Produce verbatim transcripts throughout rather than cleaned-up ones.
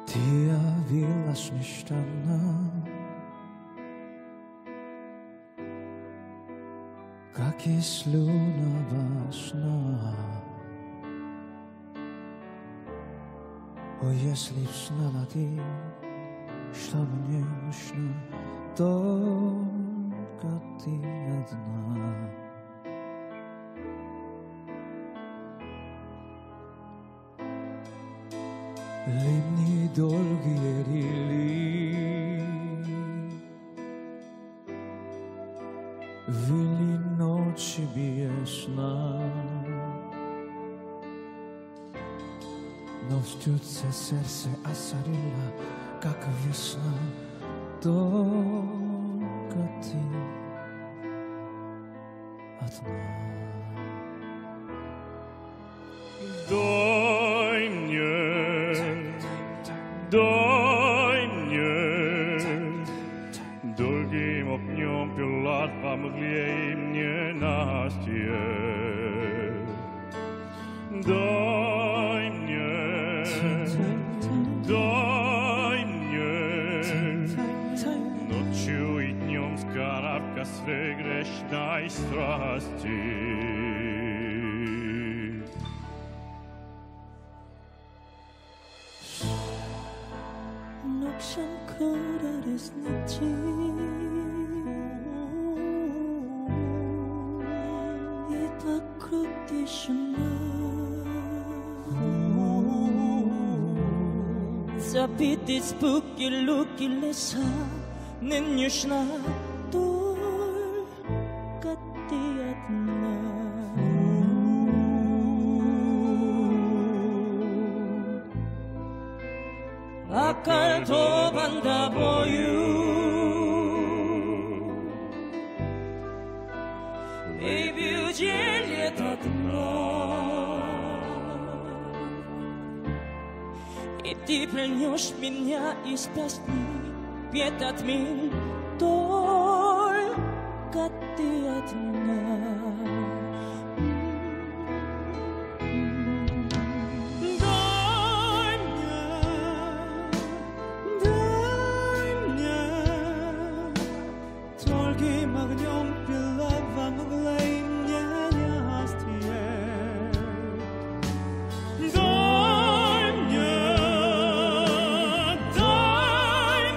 Dia vilas mich danach, как есть луна во снах. О, если б знала ты, что мне нужно, только ты одна. Ливни долгие рели, вели ночи без сна, но в стюдце сердце осорило, как весна, только ты одна. Дай мне, дай мне долгим огнем пылать во мгле им ненастье. Дай мне, дай мне ночью и днем сгорав в костре грешной страсти. Akşam kararız niçin İta krutishna Zabiti spooky looky lesa Ninyushna Только ты одна околдован тобою Baby, уделит одна И ты пленешь меня из песни Петь от мин Только ты одна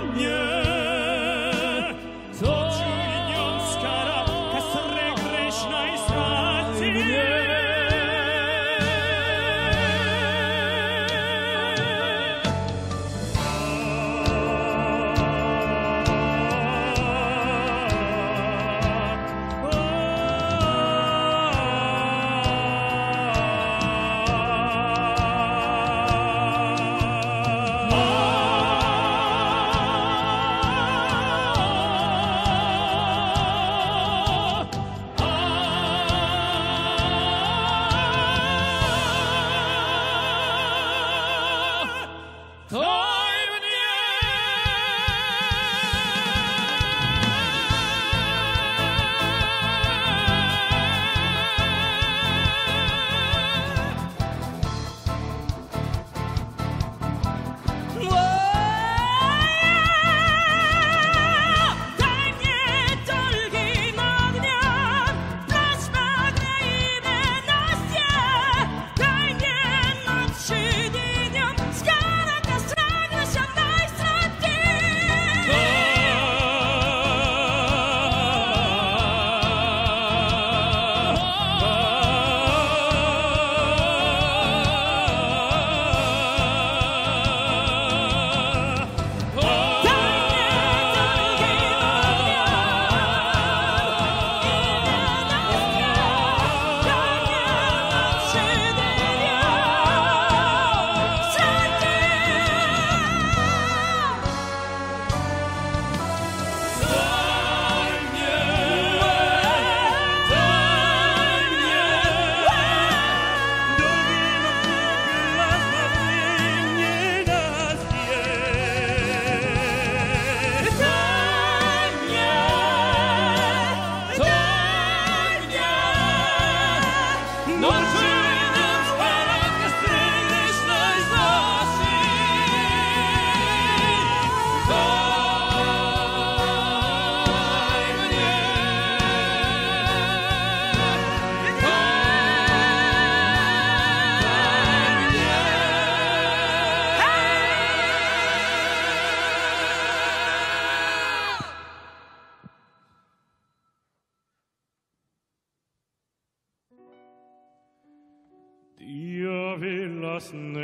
Krishna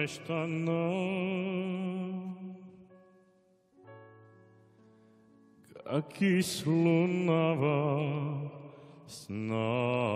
нещана, как и слунава с нами.